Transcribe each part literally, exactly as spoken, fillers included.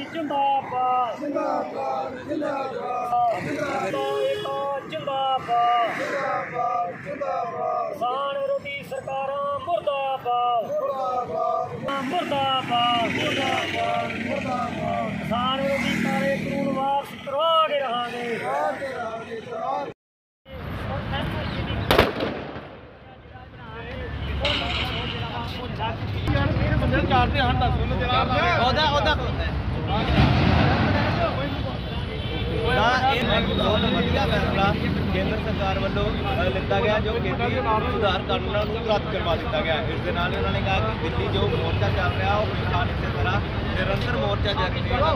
जिंदाबाद जिंदाबाद जिंदाबाद जिंदाबाद जिंदाबाद किसान विरोधी सरकारां मुर्दाबाद मुर्दाबाद मुर्दाबाद किसान विरोधी सारे कानून वापस करवा के रहांगे। केंद्र सरकार वालों लिता गया जो खेती सुधार कानूनों को रद्द करवा दिता गया। इस दे नाल उन्होंने कहा कि दिल्ली जो मोर्चा चल रहा है किसान इस तरह निरंतर मोर्चा जारी रहेगा।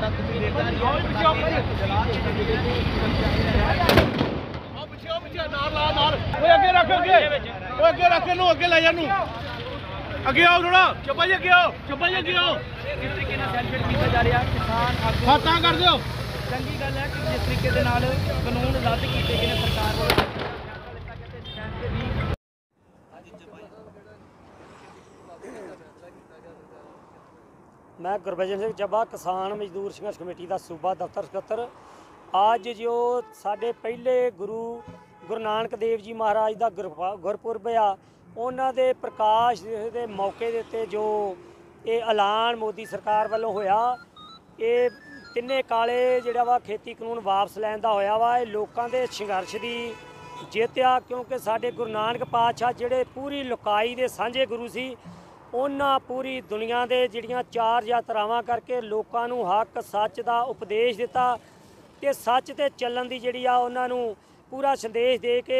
अगे आओ थोड़ा चप्पा जी अगे आओ चप्पा जी अगे आओ किस तरीके ਨਾਲ ਸੈਲੀਬ੍ਰੇਟ ਕੀਤਾ ਜਾ ਰਿਹਾ ਕਿਸਾਨ ਆਗੂ हाथां कर दिओ। ਚੰਗੀ ਗੱਲ ਹੈ ਕਿ ਜਿਸ ਤਰੀਕੇ ਦੇ ਨਾਲ ਕਾਨੂੰਨ ਰੱਦ ਕੀਤੇ ਗਏ ਨੇ ਸਰਕਾਰ ਵੱਲੋਂ मैं गुरबचन सिंह ਚੱਬਾ किसान मजदूर संघर्ष कमेटी का सूबा दफ्तर सकत्तर। आज जो साढ़े पहले गुरु गुरु नानक देव जी महाराज का गुरपुरब आ उन्हों के प्रकाश के मौके के उत्ते जो ये ऐलान मोदी सरकार वालों होया ये तिन्ने काले जिहड़ा वा खेती कानून वापस लैन दा होया वा लोगों के संघर्ष की जित आ। क्योंकि साढ़े गुरु नानक पातशाह जिहड़े पूरी लुकाई दे सांझे गुरु सी उन्हां पूरी दुनिया के जिहड़ियां चार यात्रावां करके लोगों नूं हक सच का उपदेश दिता ते सच ते चलण दी जिहड़ी आ उन्हां नूं पूरा संदेश दे के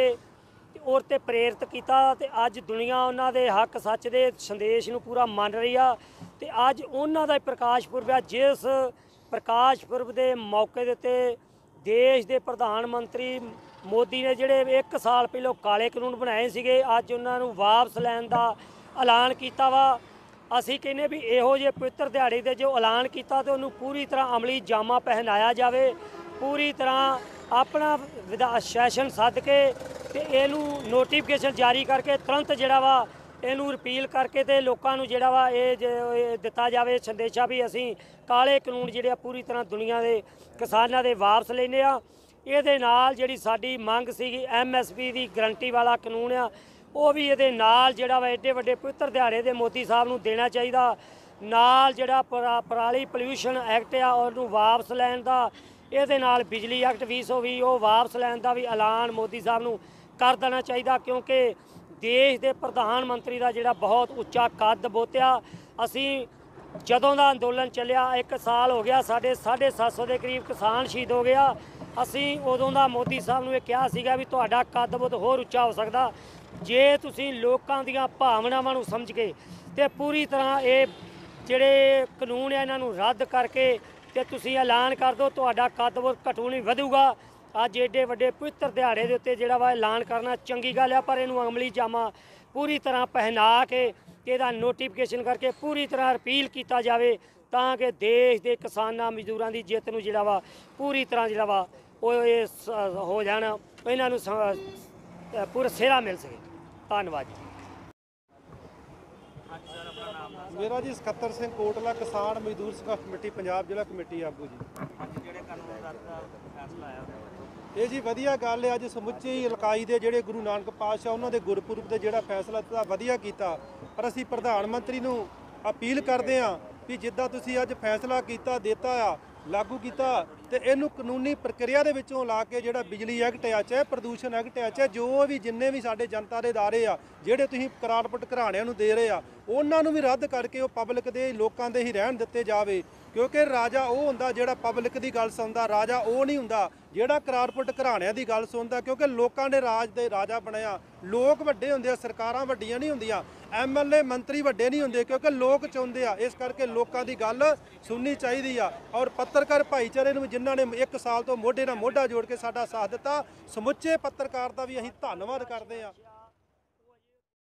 और ते प्रेरित किया। ते अज दुनिया उन्हां दे हक सच दे संदेश नूं पूरा मन रही आ। ते अज उन्हां दा प्रकाश पुरब आ जिस प्रकाश पुरब के मौके दे उत्ते देश के प्रधानमंत्री मोदी ने जिहड़े एक साल पहलों काले कानून बनाए सीगे अज उन्हां नूं वापस लैण दा ऐलान किया वा। असी कहने भी इहो जे पवित्र दिहाड़े दे जो ऐलान किया तो उन्होंने पूरी तरह अमली जामा पहनाया जाए पूरी तरह अपना विधा सैशन सद के ते इनू नोटिफिकेशन जारी करके तुरंत जिहड़ा वा इनू रिपील करके ते लोकां नूं जिहड़ा वा ये दिता जाए संदेशा भी असी काले कानून जिहड़े पूरी तरह दुनिया के किसानां दे वापस लैने आ। इहदे नाल जिहड़ी साडी मंग सीगी एम एस पी की गारंटी वाला कानून आ वो भी ये नाल जिहड़ा वा एडे वड्डे पवित्र दिहाड़े दे मोदी साहब नूं देना चाहिए। नाल जिहड़ा परा पराली पोल्यूशन एक्ट आ उहनूं वापस लैण दा इहदे नाल बिजली एक्ट भी सौ भी वो वापस लैण दा भी ऐलान मोदी साहब नूं कर देना चाहिए। क्योंकि देश के प्रधानमंत्री का जिहड़ा बहुत उच्चा कद बोतिया असी जदों दा अंदोलन चलिया एक साल हो गया साढ़े साढ़े सत्त सौ के करीब किसान शहीद हो गया। असी उदों दा मोदी साहब नूं कहा सीगा भी तुहाडा कद बहुत होर उच्चा हो सकदा जे तुसीं लोकां दीआं भावनावां नूं समझ के ते पूरी तरह ये जिहड़े कानून है इन्हां नूं रद्द करके ते तुसीं ऐलान कर दो तुहाडा कद बहुत घटू नहीं वधूगा। अज एडे वड्डे पवित्र दिहाड़े दे उत्ते जिहड़ा वा ऐलान करना चंगी गल है पर इहनूं अमली जामा पूरी तरह पहना के इहदा नोटिफिकेशन करके पूरी तरह अपील किया जाए तां कि देश के किसानां मजदूरां दी जित नूं जिहड़ा वा पूरी तरह जिहड़ा वा वो हो जाण इन्हां नूं पूरा सेहरा मिल सके। धन्यवाद जी। मेरा जी सकत्तर सिंह कोटला किसान मजदूर संघर्ष कमेटी पंजाब जिला कमेटी आगू जी। ये जी वधिया गल है अज समुचे इलाकाई के जोड़े गुरु नानक पातशाह उन्होंने गुरपुरब से जोड़ा फैसला दिता वधिया किया पर असी प्रधानमंत्री नूं अपील करते हैं भी जिद्दां तुसीं अज फैसला किया देता आ लागू किया तो इनू कानूनी प्रक्रिया दे विचों ला के जिहड़ा बिजली एक्ट आ चाहे प्रदूषण एक्ट आ चाहे जो भी जिन्ने भी साडे जनता दे इदारे आ जिहड़े तुसीं करारपुट घराणिਆਂ नूं दे रहे आ उन्हां नूं भी रद्द करके वो पब्लिक दे लोकां दे ही रहण दित्ते जावे। क्योंकि राजा वो हुंदा जिहड़ा पब्लिक की गल सुनदा राजा वो नहीं हुंदा जिहड़ा करारपुट घराणिਆਂ की गल सुनदा। क्योंकि लोकां दे राज दे राजा बनया लोग वड्डे हुंदे सरकारां वड्डियां नहीं हुंदियां एम एल ए मंत्री वड्डे नहीं हुंदे क्योंकि लोग चाहुंदे आ। इस करके लोकां दी गल सुननी चाहिदी आ और पत्रकार भाईचारे नूं जिन्हां ने एक साल तो मोढे नाल मोढा जोड़ के साडा साथ दिता समुचे पत्रकार दा भी असीं धन्नवाद करदे आ।